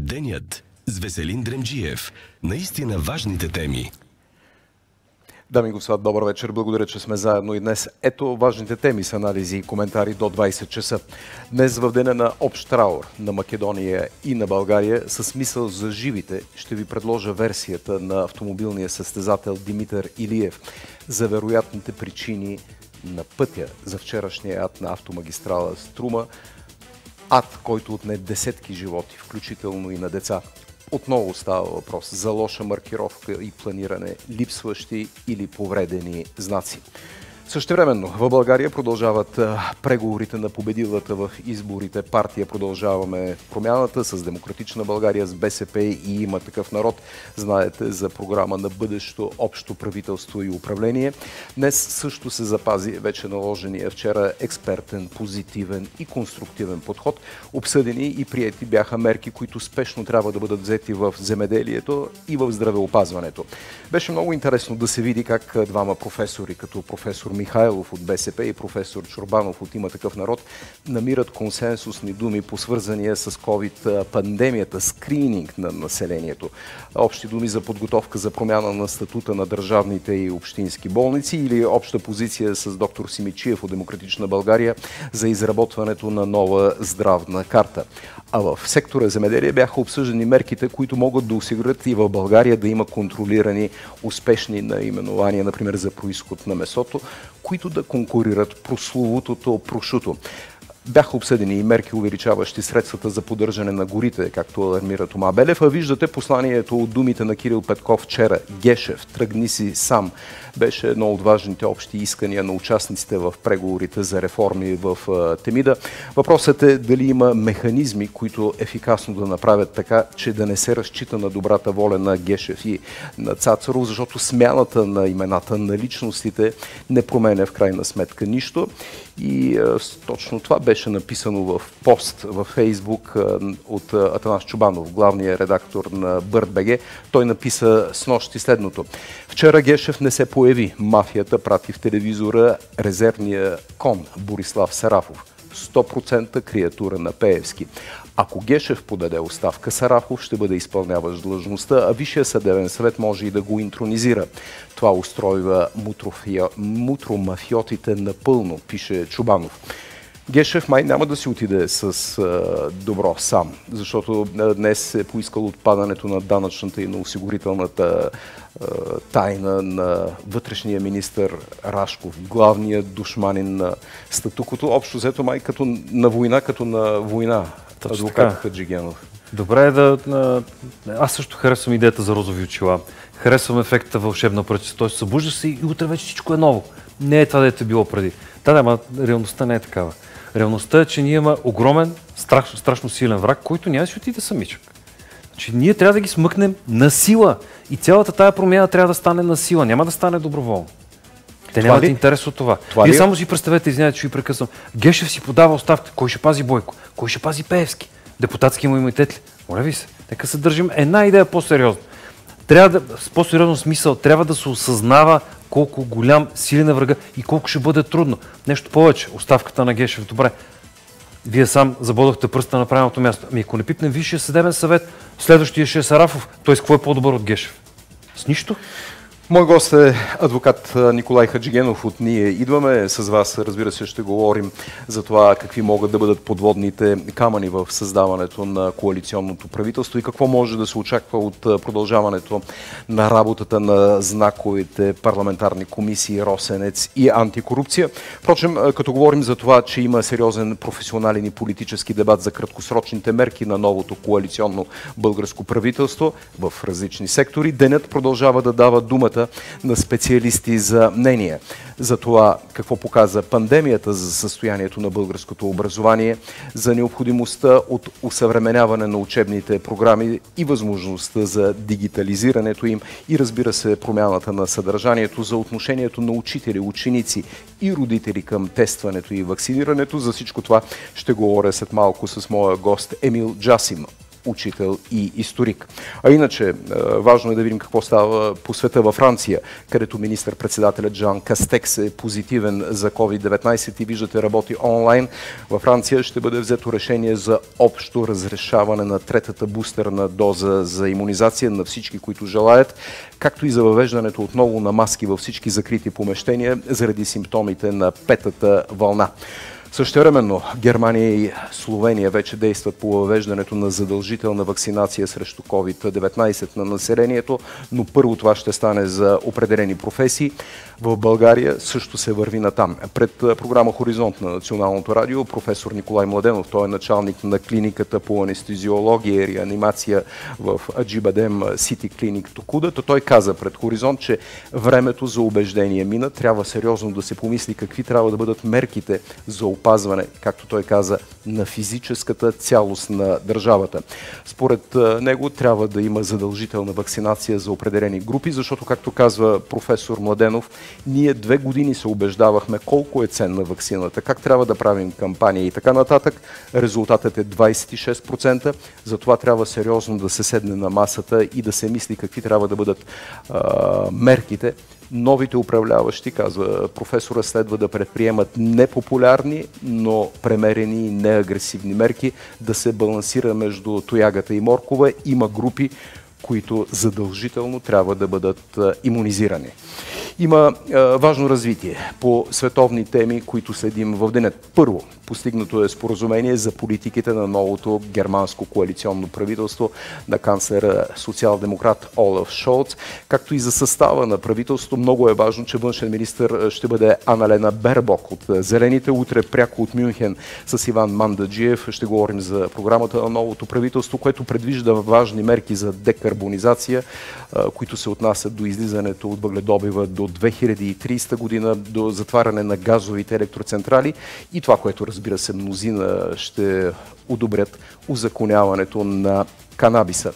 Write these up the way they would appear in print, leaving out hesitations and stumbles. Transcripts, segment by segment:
Денят с Веселин Дремджиев. Наистина важните теми. Дами и господа, добър вечер. Благодаря, че сме заедно и днес. Ето важните теми с анализи и коментари до 20 часа. Днес в деня на общ траур на Македония и на България с мисъл за живите ще ви предложа версията на автомобилния състезател Димитър Илиев за вероятните причини на пътя за вчерашния ад на автомагистрала Струма. Ад, който отне десетки животи, включително и на деца. Отново става въпрос за лоша маркировка и планиране, липсващи или повредени знаци. Същевременно в България продължават преговорите на победилата в изборите партия Продължаваме промяната с Демократична България, с БСП и Има такъв народ. Знаете за програма на бъдещо общо правителство и управление. Днес също се запази вече наложения вчера експертен, позитивен и конструктивен подход. Обсъдени и приети бяха мерки, които спешно трябва да бъдат взети в земеделието и в здравеопазването. Беше много интересно да се види как двама професори, като професор Михайлов от БСП и професор Чорбанов от Има такъв народ, намират консенсусни думи по свързания с COVID-пандемията, скрининг на населението. Общи думи за подготовка за промяна на статута на държавните и общински болници или обща позиция с доктор Симичиев от Демократична България за изработването на нова здравна карта. А в сектора земеделие бяха обсъждани мерките, които могат да осигурят и в България да има контролирани успешни наименования, например за происход на месото, които да конкурират прословутото прошуто. Бяха обсъдени и мерки, увеличаващи средствата за поддържане на горите, както алармира Тома Белев. А виждате посланието от думите на Кирил Петков вчера. Гешев, тръгни си сам. Беше едно от важните общи искания на участниците в преговорите за реформи в Темида. Въпросът е дали има механизми, които ефикасно да направят така, че да не се разчита на добрата воля на Гешев и на Цацаров, защото смяната на имената на личностите не променя в крайна сметка нищо. И точно това беше написано в пост във Фейсбук от Атанас Чубанов, главният редактор на Бърт.бг. Той написа снощи следното. Вчера Гешев не се появи. Мафията прати в телевизора резервния кон Борислав Сарафов. 100% креатура на Пеевски. Ако Гешев подаде оставка, Сарафов ще бъде изпълняващ длъжността, а Висшия съдебен съвет може и да го интронизира. Това устройва мутромафиотите напълно, пише Чубанов. Гешев май няма да си отиде с добро сам, защото днес е поискал отпадането на данъчната и на осигурителната тайна на вътрешния министър Рашков, главният душманин на статуквото. Общо взето май като на война. Адвокат Хаджигенов. Добре е да... Аз също харесвам идеята за розови очила. Харесвам ефекта вълшебна пръчица. Той се събужда се и утре вече всичко е ново. Не е това, дето е било преди. Ама реалността не е такава. Реалността е, че ние има огромен, страшно силен враг, който няма да си отиде самичък. Значи, ние трябва да ги смъкнем на сила. И цялата тая промяна трябва да стане на сила. Няма да стане доброволно. Те нямат интерес от това. Вие само си представете, извинявайте, че ви прекъсвам. Гешев си подава оставка. Кой ще пази Бойко? Кой ще пази Пеевски? Депутатски му имунитет ли? Моля ви се. Нека се държим една идея по-сериозно. Трябва да, с по-сериозно смисъл, трябва да се осъзнава колко голям, силен е врага и колко ще бъде трудно. Нещо повече. Оставката на Гешев. Добре. Вие сам забодохте пръста на правилното място. Ами ако не пипнем Висшия съдебен съвет, следващия ще е Сарафов. Той с какво е по-добър от Гешев? С нищо. Мой гост е адвокат Николай Хаджигенов от Ние идваме. С вас, разбира се, ще говорим за това какви могат да бъдат подводните камъни в създаването на коалиционното правителство и какво може да се очаква от продължаването на работата на знаковите парламентарни комисии Росенец и Антикорупция. Впрочем, като говорим за това, че има сериозен професионален и политически дебат за краткосрочните мерки на новото коалиционно българско правителство в различни сектори, денят продължава да дава думата на специалисти за мнение за това какво показа пандемията за състоянието на българското образование, за необходимостта от усъвременяване на учебните програми и възможността за дигитализирането им и, разбира се, промяната на съдържанието, за отношението на учители, ученици и родители към тестването и вакцинирането. За всичко това ще говоря след малко с моя гост Емил Джасим учител и историк. А иначе, важно е да видим какво става по света. Във Франция, където министър-председателят Жан Кастекс е позитивен за COVID-19 и виждате работи онлайн. Във Франция ще бъде взето решение за общо разрешаване на третата бустерна доза за имунизация на всички, които желаят, както и за въвеждането отново на маски във всички закрити помещения заради симптомите на петата вълна. Същевременно Германия и Словения вече действат по въвеждането на задължителна вакцинация срещу COVID-19 на населението, но първо това ще стане за определени професии. В България също се върви натам. Пред програма Хоризонт на Националното радио професор Николай Младенов, той е началник на клиниката по анестезиология и реанимация в Аджибадем Сити Клиник Токуда. Той каза пред Хоризонт, че времето за убеждение мина. Трябва сериозно да се помисли какви трябва да бъдат мерките за опазване, както той каза, на физическата цялост на държавата. Според него трябва да има задължителна вакцинация за определени групи, защото, както казва професор Младенов, ние 2 години се убеждавахме колко е ценна ваксината, как трябва да правим кампания и така нататък. Резултатът е 26%, затова трябва сериозно да се седне на масата и да се мисли какви трябва да бъдат мерките. Новите управляващи, казва професора, следва да предприемат непопулярни, но премерени и неагресивни мерки, да се балансира между тоягата и моркова. Има групи, които задължително трябва да бъдат имунизирани. Има важно развитие по световни теми, които следим в деня. Първо, постигнато е споразумение за политиките на новото германско коалиционно правителство на канцлера социал-демократ Олаф Шолц, както и за състава на правителството. Много е важно, че външен министър ще бъде Аналена Бербок от Зелените. Утре пряко от Мюнхен с Иван Мандаджиев ще говорим за програмата на новото правителство, което предвижда важни мерки за декарбонизация, които се отнасят до излизането от въгледобива до 2030 година, до затваряне на газовите електроцентрали и това, което разбира се мнозина ще одобрят, узаконяването на канабиса.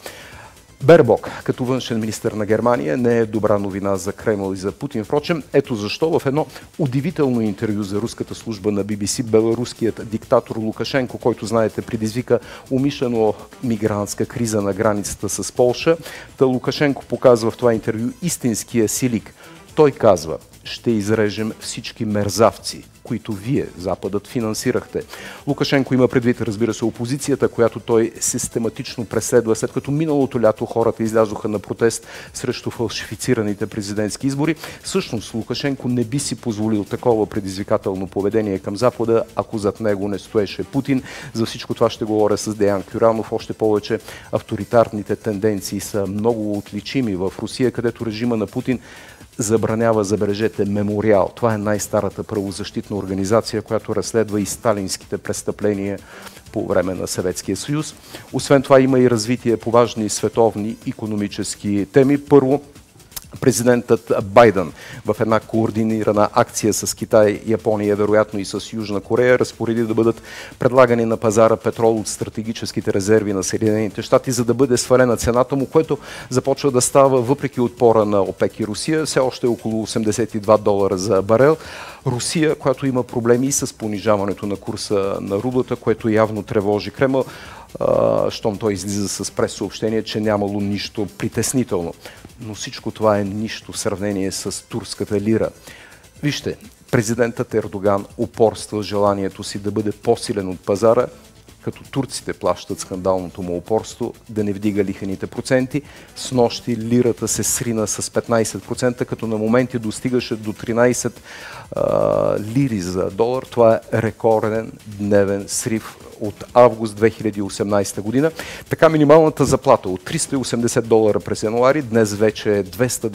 Бербок, като външен министър на Германия, не е добра новина за Кремъл и за Путин. Впрочем, ето защо в едно удивително интервю за руската служба на BBC беларуският диктатор Лукашенко, който, знаете, предизвика умишлено мигрантска криза на границата с Полша, Лукашенко показва в това интервю истинския си лик. Той казва: ще изрежем всички мерзавци, които вие, Западът, финансирахте. Лукашенко има предвид, разбира се, опозицията, която той систематично преследва, след като миналото лято хората излязоха на протест срещу фалшифицираните президентски избори. Всъщност Лукашенко не би си позволил такова предизвикателно поведение към Запада, ако зад него не стоеше Путин. За всичко това ще говоря с Деян Кюранов. Още повече авторитарните тенденции са много отличими в Русия, където режима на Путин забранява, забележете, Мемориал. Това е най-старата правозащитна организация, която разследва и сталинските престъпления по време на Съветския съюз. Освен това има и развитие по важни световни икономически теми. Първо, президентът Байден в една координирана акция с Китай, Япония, вероятно и с Южна Корея, разпореди да бъдат предлагани на пазара петрол от стратегическите резерви на Съединените щати, за да бъде свалена цената му, което започва да става въпреки отпора на ОПЕК и Русия. Все още е около $82 за барел. Русия, която има проблеми и с понижаването на курса на рублата, което явно тревожи Кремъл, щом той излиза с прес-съобщение, че нямало нищо притеснително. Но всичко това е нищо в сравнение с турската лира. Вижте, президентът Ердоган упорства желанието си да бъде по-силен от пазара, като турците плащат скандалното му упорство да не вдига лихвените проценти. Снощи лирата се срина с 15%, като на моменти достигаше до 13 лири за долар. Това е рекорден дневен срив от август 2018 година. Така минималната заплата от $380 през януари, днес вече е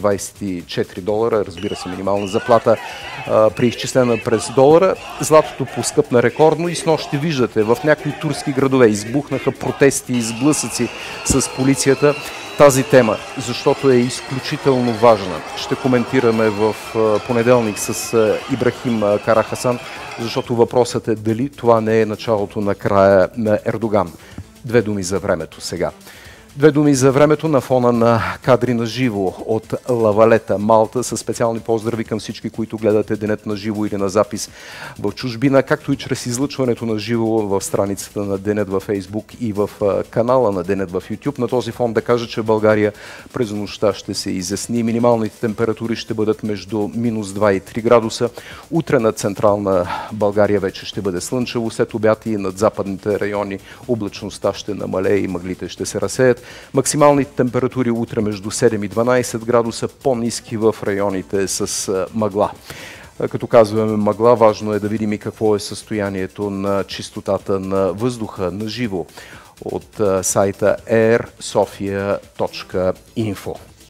$224. Разбира се, минимална заплата преизчислена през долара. Златото поскъпна рекордно и снощи виждате, в някои турски градове избухнаха протести и сблъсъци с полицията. Тази тема, защото е изключително важна. Ще коментираме в понеделник с Ибрахим Карахасан, защото въпросът е дали това не е началото на края на Ердоган. 2 думи за времето сега. Две думи за времето на фона на кадри на живо от Лавалета, Малта, със специални поздрави към всички, които гледате Денят на живо или на запис в чужбина, както и чрез излъчването на живо в страницата на Денят във Фейсбук и в канала на Денят в YouTube. На този фон да кажа, че в България през нощта ще се изясни. Минималните температури ще бъдат между -2 и 3 градуса. Утре над централна България вече ще бъде слънчево, след обяд и над западните райони облачността ще намалее и мъглите ще се разсеят. Максималните температури утре между 7 и 12 градуса, по-ниски в районите с мъгла. Като казваме мъгла, важно е да видим и какво е състоянието на чистотата на въздуха на живо от сайта airsofia.info.